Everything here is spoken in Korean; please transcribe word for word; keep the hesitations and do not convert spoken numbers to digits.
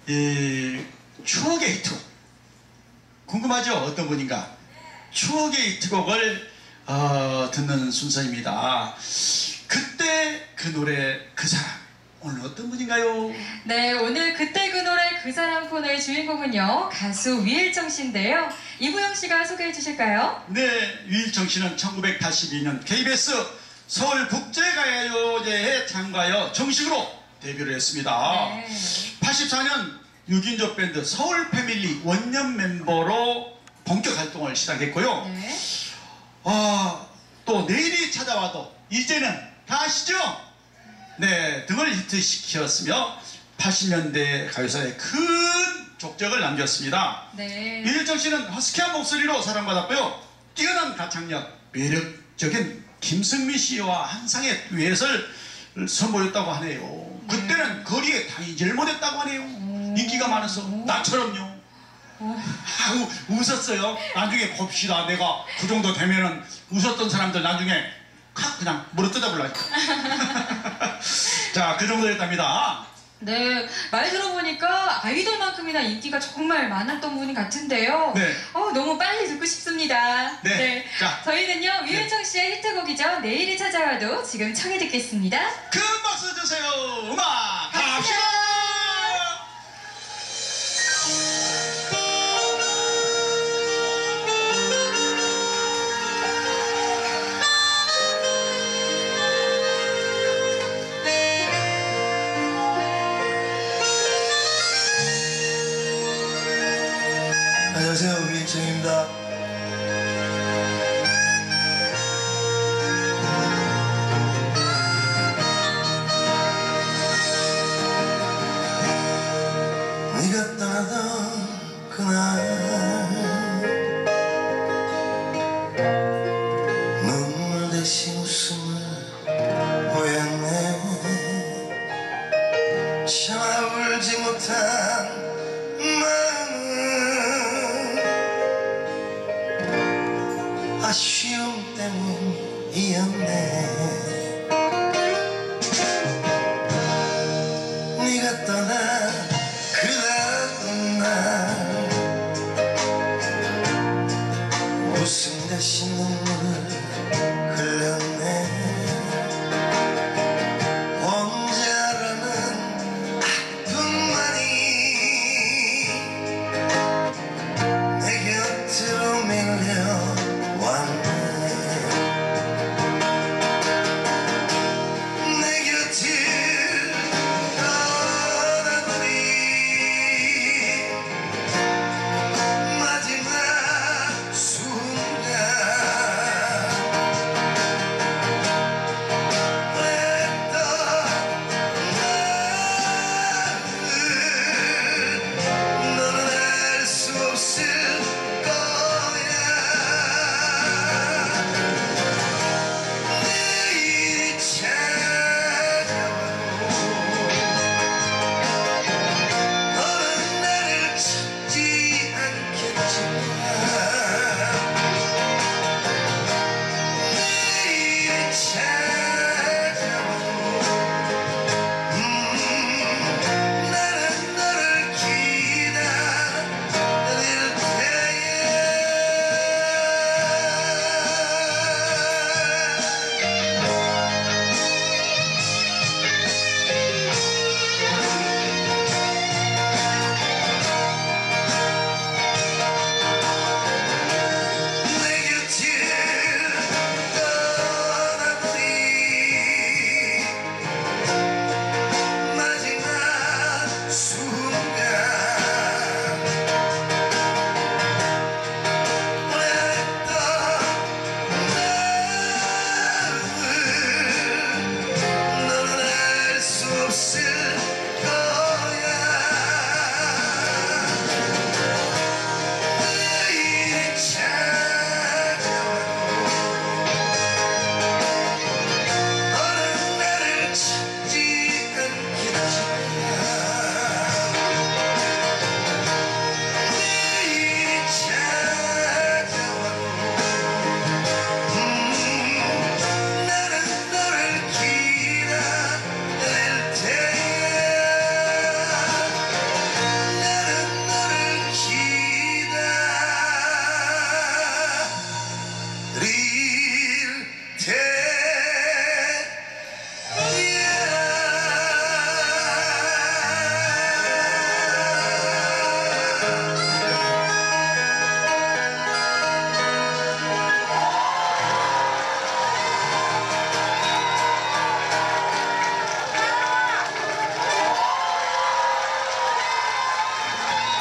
이 추억의 히트곡 궁금하죠? 어떤 분인가? 추억의 히트곡을 어, 듣는 순서입니다. 그때 그 노래 그 사람, 오늘 어떤 분인가요? 네, 오늘 그때 그 노래 그 사람 코너의 주인공은요, 가수 위일정 씨인데요. 이부영 씨가 소개해 주실까요? 네, 위일정 씨는 천구백팔십이 년 케이비에스 서울국제가요제에 참가하여 정식으로 데뷔를 했습니다. 네. 팔십사 년 육 인조 밴드 서울 패밀리 원년 멤버로 본격 활동을 시작했고요. 네. 아, 또 내일이 찾아와도 이제는 다 아시죠? 네, 등을 히트시켰으며 팔십 년대 가요사에 큰 족적을 남겼습니다. 네. 위일정 씨는 허스키한 목소리로 사랑받았고요. 뛰어난 가창력, 매력적인 김승미 씨와 한상의 듀엣을 선보였다고 하네요. 그때는 거리에 다니질 못했다고 하네요. 인기가 많아서 나처럼요. 아, 우, 웃었어요. 나중에 봅시다. 내가 그 정도 되면은 웃었던 사람들 나중에 칵 그냥 물어 뜯어볼라니까. 자, 그 정도 됐답니다. 네, 말 들어보니까 아이돌만큼이나 인기가 정말 많았던 분이 같은데요. 네. 어, 너무 빨리 듣고 싶습니다. 네. 자, 저희는요, 위일정 씨의 히트곡이죠. 내일이 찾아와도 지금 청해 듣겠습니다. 큰 박수 주세요. 음악 갑시다. 안녕하세요, 위일정입니다. 네가 떠나던 그날 눈물 대신 웃음을 보였네. 참아 울지 못한 아쉬움 때문이었네. 네가 떠나 그다음 날 웃음 대신 눈물을 흘렸네. 언제라는 아픔만이 내 곁으로 밀려 내 곁을 떠나버린 마지막 순간 그랬던 나를 너는 알 수 없을 너는 알 수 없을